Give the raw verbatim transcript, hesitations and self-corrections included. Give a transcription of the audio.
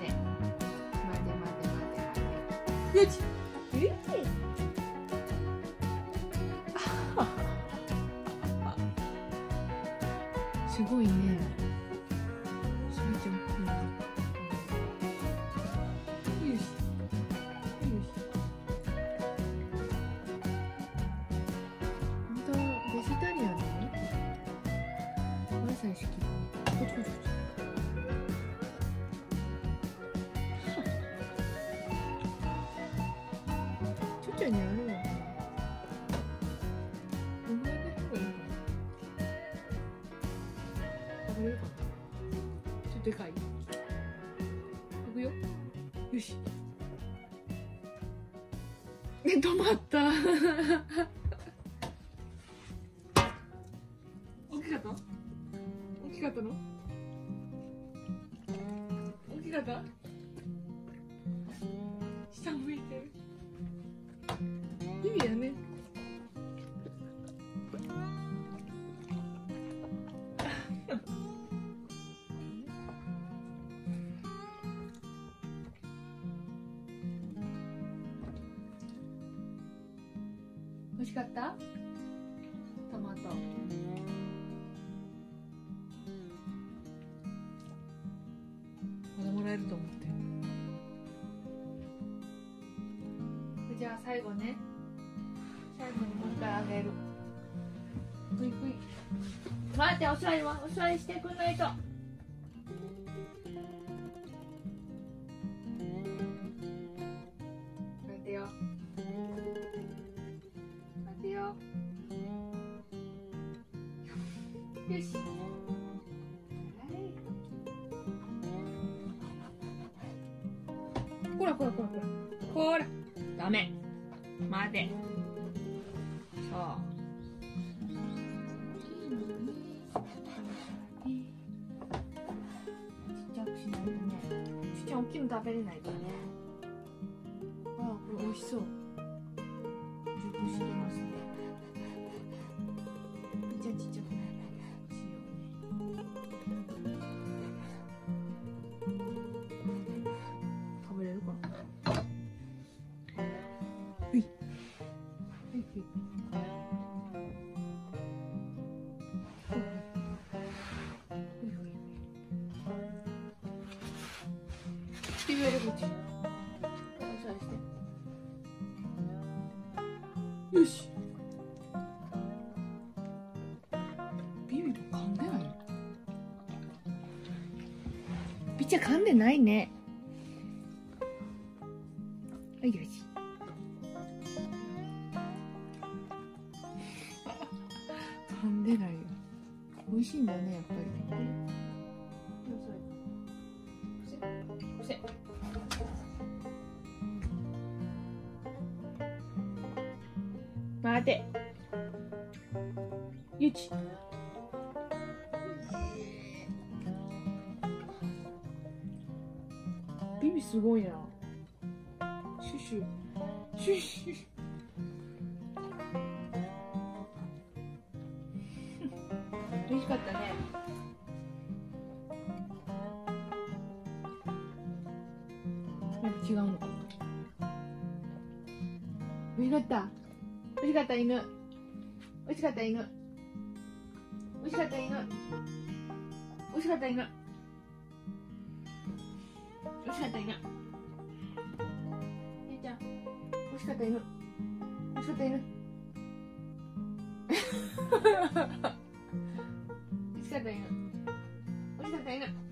せん。待て待て待て待て。よし。えすごいね。それじゃ大きいな。よし。よし。本当ベジタリアンなの？お野菜好き。こっちこっちこっち。ちょっちゃいにあるわ。お前の方がいいかな。食べれるかな。ちょっとでかい。いくよ。よし。ね、止まった。大きかった？大きかったの？大きかった？下向いてる。いいやね。美味しかった？トマト。まだもらえると思って。じゃあ最後ね。最後にもう一回あげる。くいくい。待って、お座りはお座りしてくんないと。待ってよ。待ってよ。 よし。こらこらこらこら。こら。ダメ。待て。そう。ちっちゃくしないとね。ちっちゃい大きいの食べれないからね。ああ、これ美味しそう。熟してますね。じゃあちっちゃくしようね。食べれるかな。うい。はいはい。ビビるこっち。よし。ビビ噛んでないの？ビちゃ噛んでないね。はいよし。噛んでないよ。美味しいんだね、やっぱり。押せ。待て。ゆち。ビビすごいな。シュシュ。シュシュ。美味しかったね。なんか違うのかな。美味しかった。美味しかった犬。美味しかった犬。美味しかった犬。美味しかった犬。美味しかった犬。ゆうちゃん。美味しかった犬。美味しかった犬。美味しかった犬。美味しかった犬。